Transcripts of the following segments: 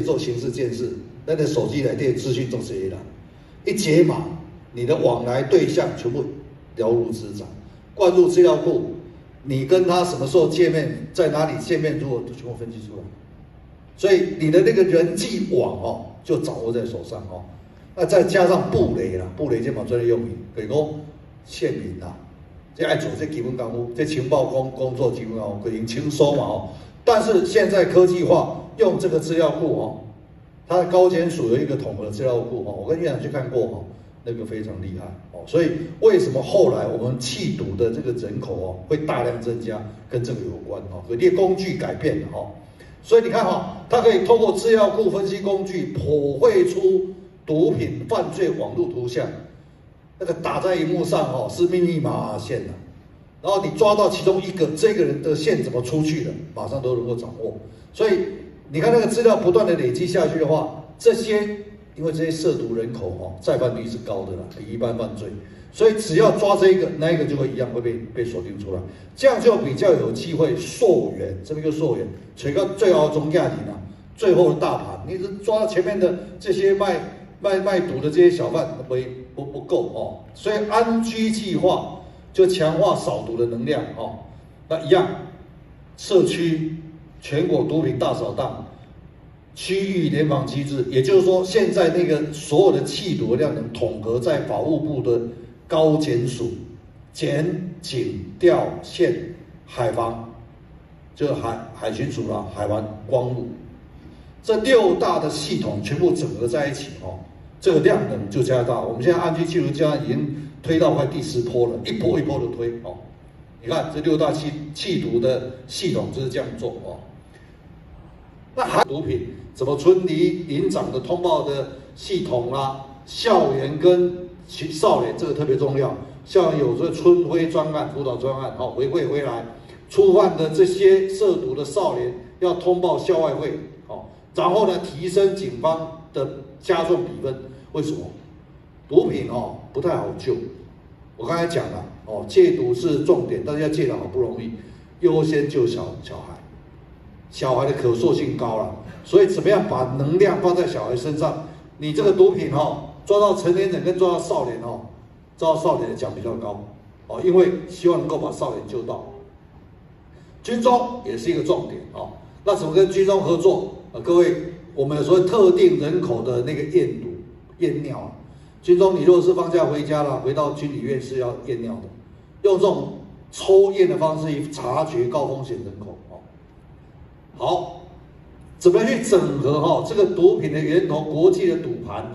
做刑事监视，那个手机来电资讯都谁了？一解码，你的往来对象全部了如指掌，灌入资料库，你跟他什么时候见面，在哪里见面，如果都全部分析出来，所以你的那个人际网哦，就掌握在手上哦。那再加上布雷啦，布雷这嘛专业用语，可以讲县民啦，这爱做这基本功夫，这情报工作基本功夫可以轻松嘛哦。但是现在科技化，用这个资料库哦。它的高检署有一个统合资料库哦，我跟院长去看过哦，那个非常厉害哦。所以为什么后来我们弃毒的这个人口哦会大量增加，跟这个有关哦。可列工具改变了哦，所以你看哈，它可以透过资料库分析工具，剖绘出毒品犯罪网络图像，那个打在荧幕上哦是密密麻麻线的，然后你抓到其中一个，这个人的线怎么出去的，马上都能够掌握，所以。你看那个资料不断的累积下去的话，这些因为这些涉毒人口哦，再犯率是高的啦，比一般犯罪，所以只要抓这一个，那一个就会一样会被锁定出来，这样就比较有机会溯源，这边就溯源，取个最后中价庭啊，最后的大盘，你是抓到前面的这些卖毒的这些小贩不够哦，所以安居计划就强化扫毒的能量哦，那一样，社区。全国毒品大扫荡，区域联防机制，也就是说，现在那个所有的缉毒的量能统合在法务部的高检署、检警调县、海防，就海巡署啦、海湾、光路，这6大的系统全部整合在一起哦，这个量能就加大。我们现在安居缉毒家已经推到快第10波了，一波一波的推哦。你看这6大缉毒的系统就是这样做哦。那还毒品怎么村里领长的通报的系统啦，校园跟少年这个特别重要。校园有这春晖专案、辅导专案，好回馈回来，触犯的这些涉毒的少年要通报校外会，好，然后呢提升警方的加重比分。为什么？毒品哦不太好救，我刚才讲了哦，戒毒是重点，但是要戒得好不容易，优先救小孩。小孩的可塑性高了，所以怎么样把能量放在小孩身上？你这个毒品哦，抓到成年人跟抓到少年哦，抓到少年的奖比较高哦，因为希望能够把少年救到。军中也是一个重点哦，那怎么跟军中合作？各位，我们有说特定人口的那个验毒、验尿啊，军中你如果是放假回家了，回到军里院是要验尿的，用这种抽验的方式去察觉高风险人口。好，怎么去整合哈这个毒品的源头、国际的赌盘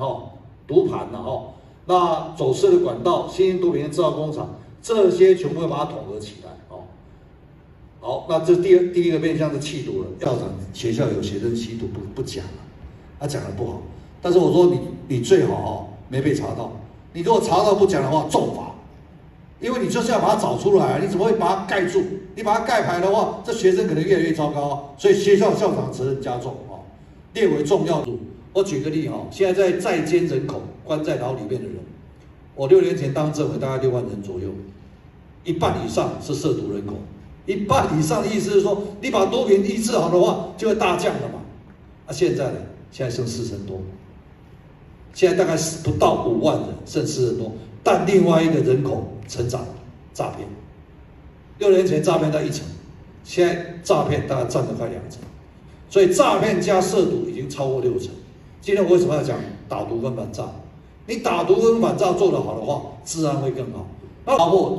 那走私的管道、新型毒品的制造工厂，这些全部会把它统合起来哦。好，那这第一个面向是缉毒了。校长学校有学生吸毒不讲了，他讲的不好，但是我说你最好哦没被查到，你如果查到不讲的话重罚。因为你就是要把它找出来，你怎么会把它盖住？你把它盖牌的话，这学生可能越来越糟糕啊。所以学校校长责任加重啊，列为重要度。我举个例哈，现在在监人口关在牢里面的人，我6年前当政委，大概6万人左右，1半以上是涉毒人口，1半以上的意思是说，你把毒品抑制好的话，就会大降了嘛。啊，现在呢，现在剩4000多，现在大概不到5万人，剩4000多。但另外一个人口成长，诈骗，6年前诈骗在1成，现在诈骗大概占了快2成，所以诈骗加涉毒已经超过6成。今天我为什么要讲打毒跟反诈？你打毒跟反诈做得好的话，治安会更好。那包括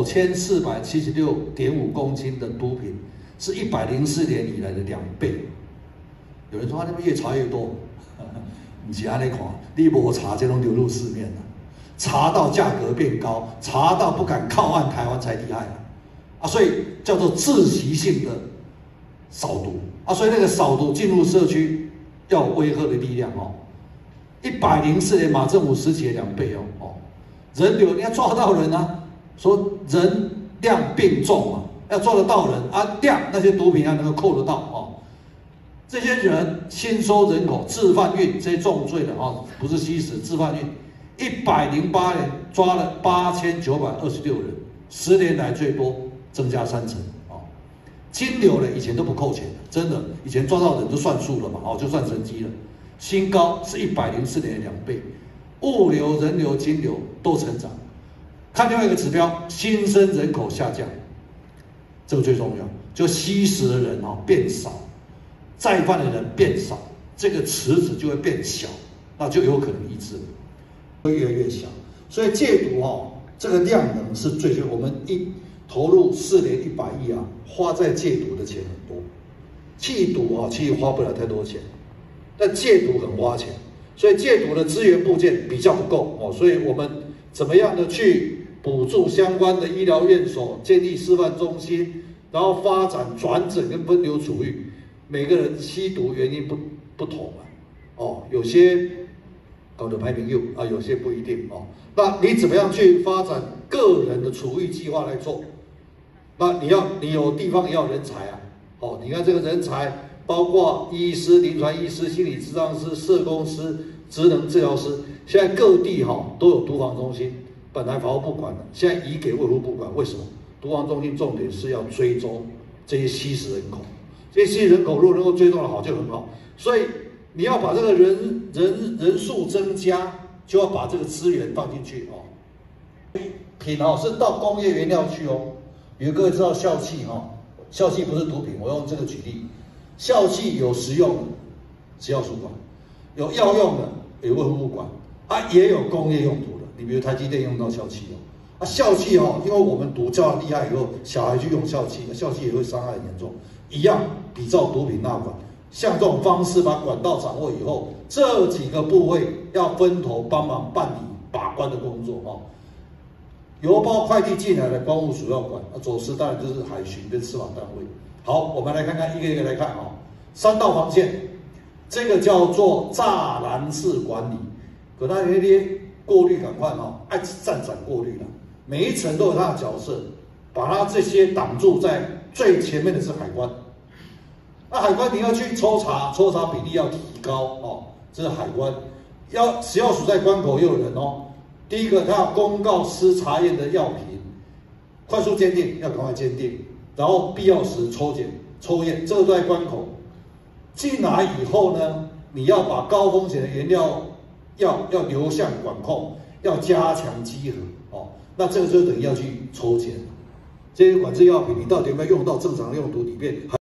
9476.5公斤的毒品，是104年以来的2倍。有人说他那边越查越多，不是按那看，你没查这种流入市面了。查到价格变高，查到不敢靠岸台湾才厉害啊！所以叫做窒息性的扫毒啊！所以那个扫毒进入社区要有威慑的力量哦。104年马政府时期的2倍哦，人流你要抓得到人啊，说人量并重嘛，要抓得到人啊，量那些毒品要能够扣得到哦。这些人新收人口制贩运这些重罪的哦，不是吸食制贩运。108年抓了8926人，10年来最多，增加3成哦。 金流呢，以前都不扣钱的，真的，以前抓到人就算数了嘛，就算神机了。新高是104年的2倍，物流、人流、金流都成长。看另外一个指标，新生人口下降，这个最重要，就吸食的人变少，再犯的人变少，这个池子就会变小，那就有可能抑制了，会越来越小。所以戒毒这个量能是最我们投入4年100亿花在戒毒的钱很多，弃毒其实花不了太多钱，但戒毒很花钱，所以戒毒的资源部件比较不够所以我们怎么样的去补助相关的医疗院所，建立示范中心，然后发展转诊跟分流处遇，每个人吸毒原因不同有些搞得排名6有些不一定那你怎么样去发展个人的处遇计划来做？那你有地方也要人才你看这个人才包括医师、临床医师、心理咨商师、社工师、职能治疗师，现在各地都有毒防中心，本来法务部管的，现在移给卫福部管。为什么？毒防中心重点是要追踪这些吸食人口，这些吸食人口如果能够追踪的好就很好。所以你要把这个人数增加，就要把这个资源放进去品是到工业原料去比如各位知道笑气笑气不是毒品，我用这个举例，笑气有食用的，食药署管；有药用的，有卫福部管也有工业用途的。你比如台积电用到笑气笑气因为我们毒教厉害以后，小孩去用笑气，笑气也会伤害很严重，一样比照毒品纳管。像这种方式把管道掌握以后，这几个部位要分头帮忙办理把关的工作邮包快递进来的公务署要管，走私当然就是海巡跟司法单位。好，我们来看看一个一个来看3道防线，这个叫做栅栏式管理，可它那些过滤赶快爱站展过滤了，每一层都有它的角色，把它这些挡住，在最前面的是海关。那海关你要去抽查比例要提高这是海关。食药署在关口也有人第一个，他要公告施查验的药品，快速鉴定要赶快鉴定，然后必要时抽验，这个都在关口。进来以后呢，你要把高风险的原料要流向管控，要加强稽核那这个就等于要去抽检，这些管制药品你到底有没有用到正常用途里面？